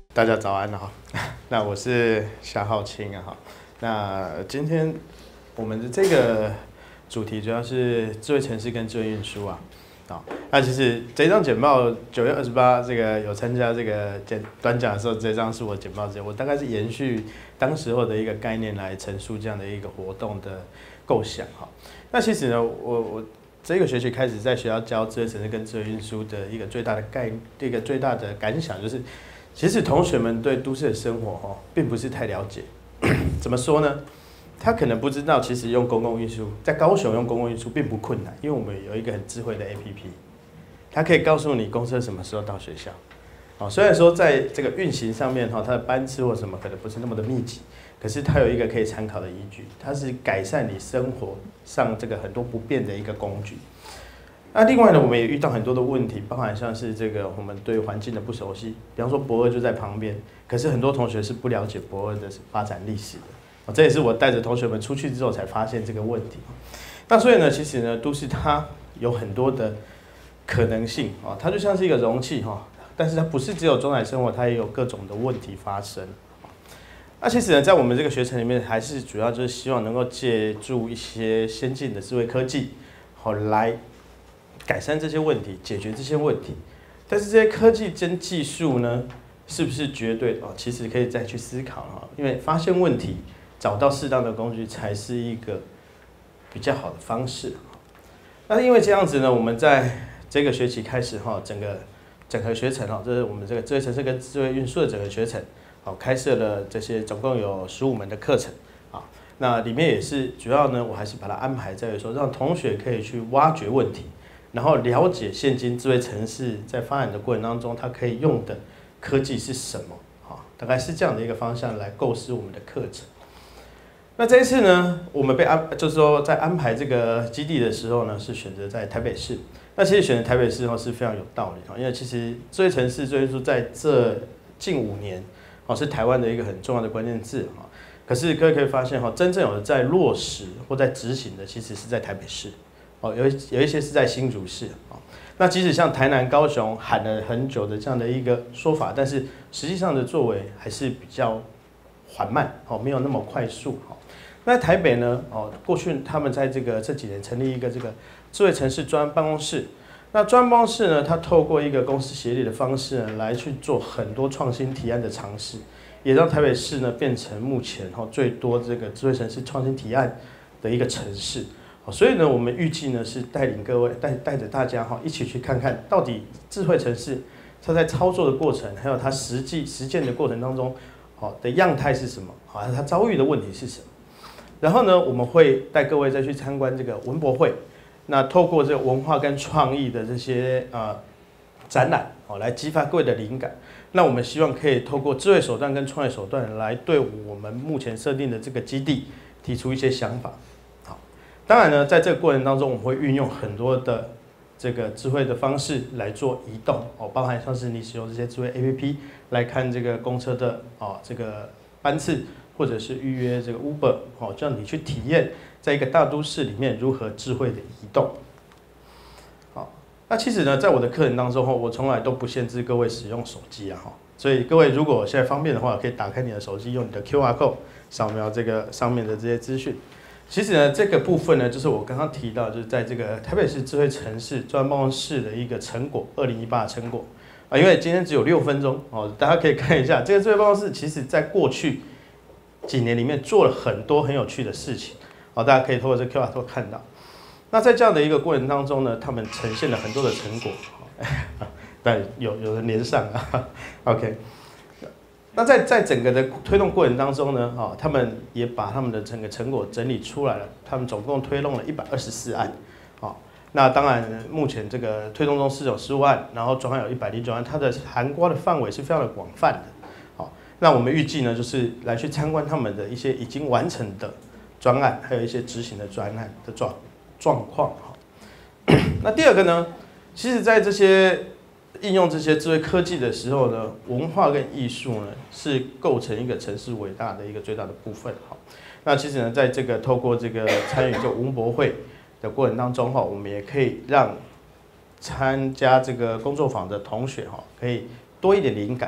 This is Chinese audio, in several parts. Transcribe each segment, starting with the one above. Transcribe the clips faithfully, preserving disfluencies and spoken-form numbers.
大家早安哈，那我是夏浩清啊哈。那今天我们的这个主题主要是智慧城市跟智慧运输啊。好，那其实这张简报九月二十八这个有参加这个简短讲的时候，这张是我简报之前，我大概是延续当时候的一个概念来陈述这样的一个活动的构想哈。那其实呢，我我这个学期开始在学校教智慧城市跟智慧运输的一个最大的概一个最大的感想就是。其实同学们对都市的生活哈，并不是太了解。怎么说呢？他可能不知道，其实用公共运输，在高雄用公共运输并不困难，因为我们有一个很智慧的 A P P， 它可以告诉你公车什么时候到学校。哦，虽然说在这个运行上面哈，它的班次或什么可能不是那么的密集，可是它有一个可以参考的依据，它是改善你生活上这个很多不便的一个工具。那另外呢，我们也遇到很多的问题，包含像是这个我们对环境的不熟悉，比方说博二就在旁边，可是很多同学是不了解博二的发展历史的，这也是我带着同学们出去之后才发现这个问题。那所以呢，其实呢，都市它有很多的可能性啊，它就像是一个容器哈，但是它不是只有中载生活，它也有各种的问题发生。那其实呢，在我们这个学程里面，还是主要就是希望能够借助一些先进的智慧科技，好来。改善这些问题，解决这些问题，但是这些科技跟技术呢，是不是绝对的？哦，其实可以再去思考哈，因为发现问题，找到适当的工具，才是一个比较好的方式。那因为这样子呢，我们在这个学期开始哈，整个整个学程哈，这是我们这个智慧城市跟智慧运输的整个学程，好，开设了这些总共有十五门的课程啊。那里面也是主要呢，我还是把它安排在于说，让同学可以去挖掘问题。然后了解现今智慧城市在发展的过程当中，它可以用的科技是什么？好，大概是这样的一个方向来构思我们的课程。那这一次呢，我们被安，就是说在安排这个基地的时候呢，是选择在台北市。那其实选择台北市哦是非常有道理，因为其实智慧城市、智慧运输在这近五年哦是台湾的一个很重要的关键字哈。可是各位可以发现哈，真正有在落实或在执行的，其实是在台北市。哦，有有一些是在新竹市哦，那即使像台南、高雄喊了很久的这样的一个说法，但是实际上的作为还是比较缓慢哦，没有那么快速哦。那台北呢？哦，过去他们在这个这几年成立一个这个智慧城市专案办公室，那专案办公室呢，它透过一个公司协力的方式呢，来去做很多创新提案的尝试，也让台北市呢变成目前哦最多这个智慧城市创新提案的一个城市。所以呢，我们预计呢是带领各位带带着大家哈一起去看看到底智慧城市它在操作的过程，还有它实际实践的过程当中，好的样态是什么？好，它遭遇的问题是什么？然后呢，我们会带各位再去参观这个文博会，那透过这个文化跟创意的这些呃展览，好来激发各位的灵感。那我们希望可以透过智慧手段跟创业手段来对我们目前设定的这个基地提出一些想法。当然呢，在这个过程当中，我们会运用很多的这个智慧的方式来做移动哦，包含像是你使用这些智慧 A P P 来看这个公车的哦这个班次，或者是预约这个 Uber 哦，让你去体验在一个大都市里面如何智慧的移动。好，那其实呢，在我的课程当中，我从来都不限制各位使用手机啊哈，所以各位如果现在方便的话，可以打开你的手机，用你的 Q R code 扫描这个上面的这些资讯。其实呢，这个部分呢，就是我刚刚提到，就是在这个台北市智慧城市专案办公室的一个成果，二零一八的成果啊。因为今天只有六分钟哦，大家可以看一下这个智慧办公室，其实在过去几年里面做了很多很有趣的事情哦，大家可以透过这 Q R code 看到。那在这样的一个过程当中呢，他们呈现了很多的成果，但有有人连上啊 ，OK。那在在整个的推动过程当中呢，哦，他们也把他们的整个成果整理出来了。他们总共推动了一百二十四案，哦，那当然目前这个推动中是有十五案，然后专案有一百零九案，它的涵盖的范围是非常的广泛的，好，哦，那我们预计呢，就是来去参观他们的一些已经完成的专案，还有一些执行的专案的状状况，哈。那第二个呢，其实在这些应用这些智慧科技的时候呢，文化跟艺术呢是构成一个城市伟大的一个最大的部分。好，那其实呢，在这个透过这个参与这个文博会的过程当中哈，我们也可以让参加这个工作坊的同学哈，可以多一点灵感。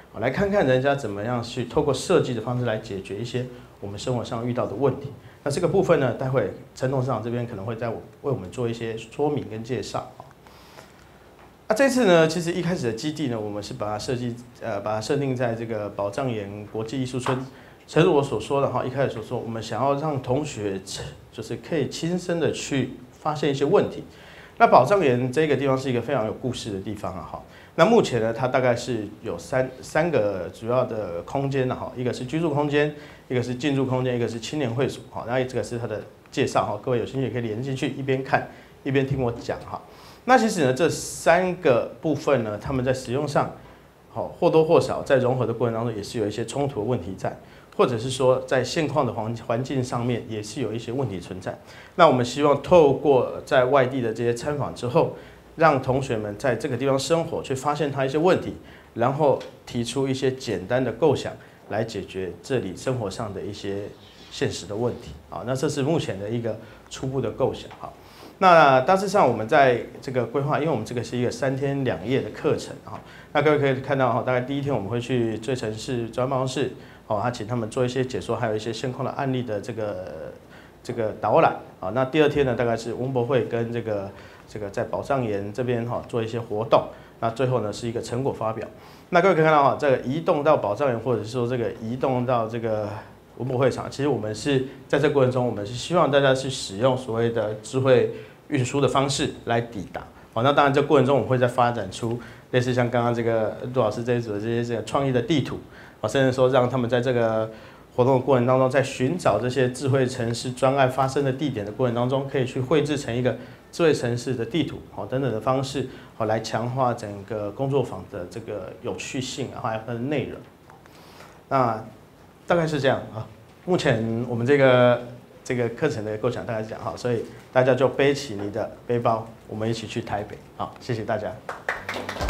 来看看人家怎么样去透过设计的方式来解决一些我们生活上遇到的问题。那这个部分呢，待会陈董事长这边可能会在为我们做一些说明跟介绍。那这次呢，其实一开始的基地呢，我们是把它设计，呃，把它设定在这个宝藏岩国际艺术村。诚如我所说的哈，一开始所说，我们想要让同学就是可以亲身的去发现一些问题。那宝藏岩这个地方是一个非常有故事的地方啊哈。那目前呢，它大概是有三三个主要的空间哈，一个是居住空间，一个是进驻空间，一个是青年会所哈。那这个是它的介绍哈，各位有兴趣也可以连进去，一边看一边听我讲哈。那其实呢，这三个部分呢，他们在使用上，好或多或少在融合的过程当中，也是有一些冲突的问题在，或者是说在现况的环环境上面，也是有一些问题存在。那我们希望透过在外地的这些参访之后，让同学们在这个地方生活，去发现它一些问题，然后提出一些简单的构想来解决这里生活上的一些现实的问题。好，那这是目前的一个初步的构想。好。那大致上我们在这个规划，因为我们这个是一个三天两夜的课程哈，那各位可以看到哈，大概第一天我们会去最城市中央办公室，哦，他请他们做一些解说，还有一些现况的案例的这个这个导览啊。那第二天呢，大概是文博会跟这个这个在宝藏岩这边哈做一些活动，那最后呢是一个成果发表。那各位可以看到哈，这个移动到宝藏岩，或者是说这个移动到这个文博会场，其实我们是在这个过程中，我们是希望大家去使用所谓的智慧运输的方式来抵达。好，那当然这过程中我们会再发展出类似像刚刚这个杜老师这一组的这些这个创意的地图，啊，甚至说让他们在这个活动的过程当中，在寻找这些智慧城市专案发生的地点的过程当中，可以去绘制成一个智慧城市的地图，好等等的方式，好来强化整个工作坊的这个有趣性，还有它的内容。那大概是这样啊。目前我们这个。这个课程的构想大概是这样哈，所以大家就背起你的背包，我们一起去台北。好，谢谢大家。